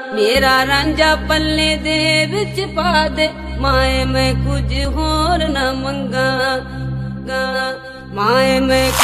मेरा रांझा पल्ले दे विच पा दे, माए मैं कुछ होर न मंगा, माए मैं